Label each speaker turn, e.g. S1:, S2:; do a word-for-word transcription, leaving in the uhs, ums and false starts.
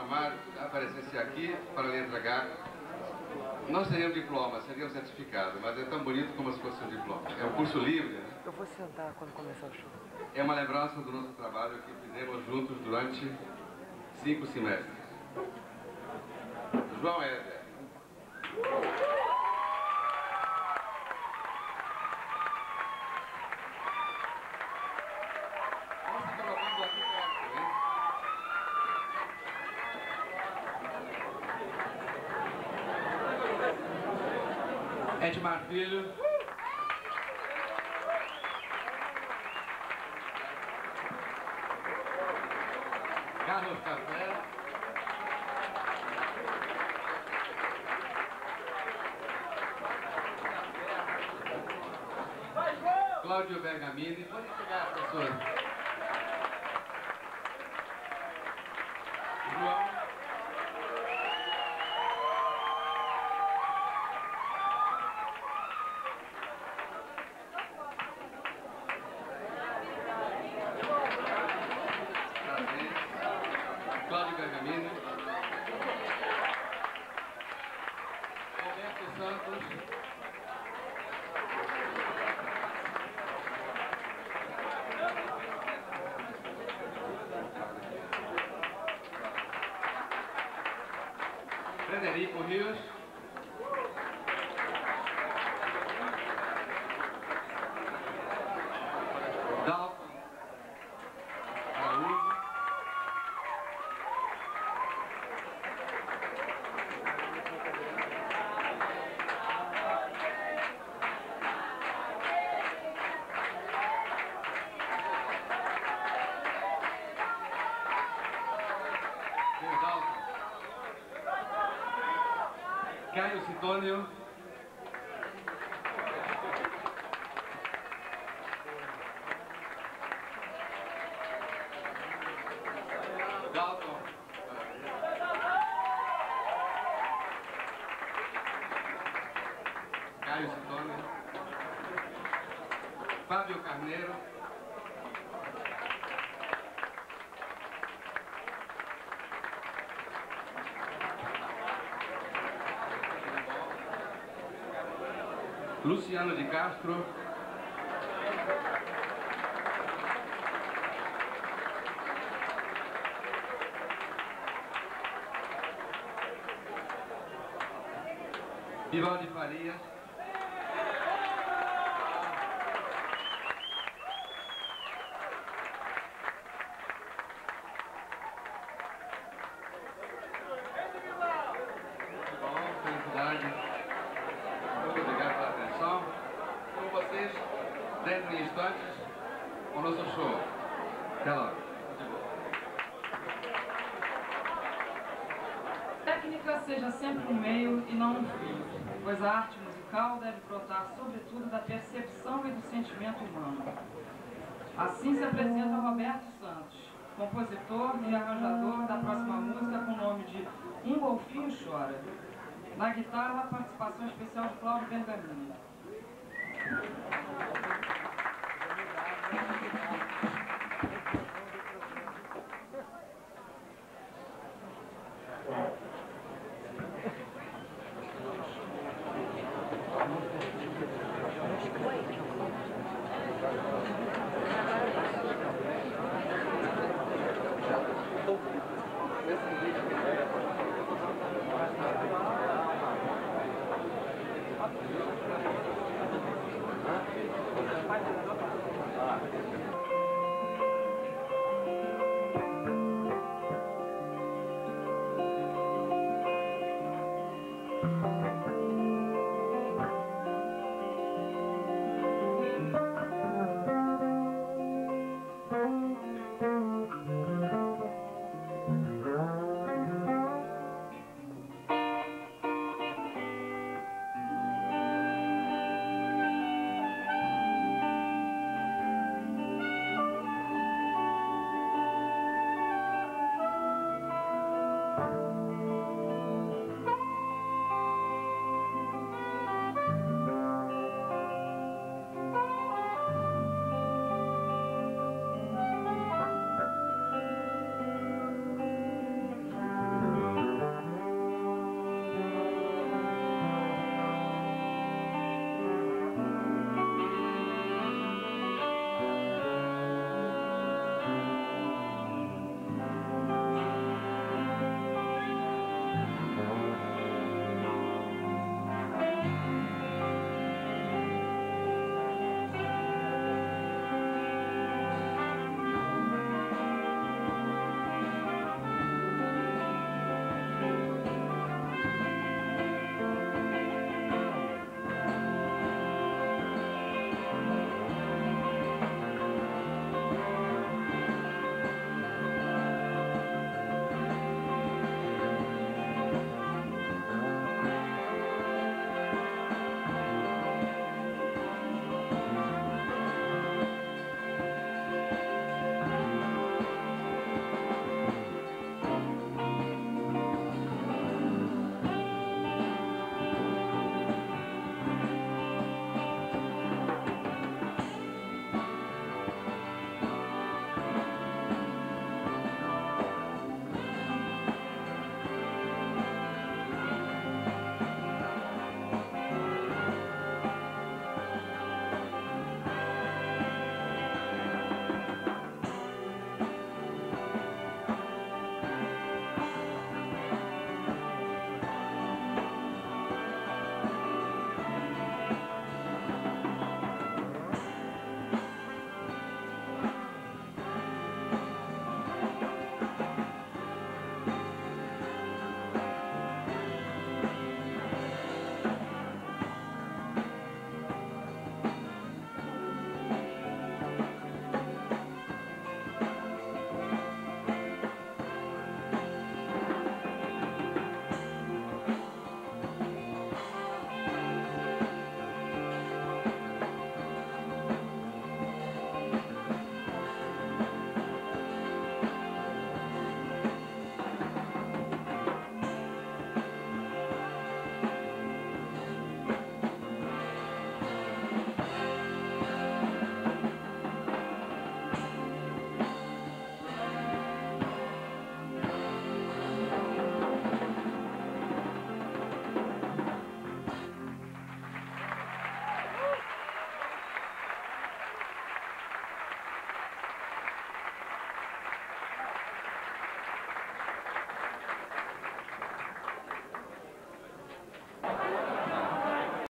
S1: Amaro aparecesse aqui para lhe entregar, não seria um diploma, seria um certificado, mas é tão bonito como se fosse um diploma. É um curso livre, né?
S2: Eu vou sentar quando começar o show.
S1: É uma lembrança do nosso trabalho que fizemos juntos durante cinco semestres. João Éder. Vamos se colocando aqui perto, hein? Edmar Filho. Carlos Café. Cláudio Bergamini. Pode chegar, professor. João. Cláudio Bergamini. Roberto Santos. Frederico Rios. Dalton Araújo. Dalton. Caio Sidônio. Dalton. Caio Sidônio. Fábio Carneiro. Luciano de Castro. Vivaldi Farias. Bom, felicidade. Muito obrigado pela atenção. Com vocês, dentro de instantes, o nosso show. Até logo.
S3: Técnica seja sempre um meio e não um fim, pois a arte musical deve brotar sobretudo da percepção e do sentimento humano. Assim se apresenta Roberto Santos, compositor e arranjador da próxima música com o nome de Um Golfinho Chora. Na guitarra, participação especial de Cláudio Bergamini.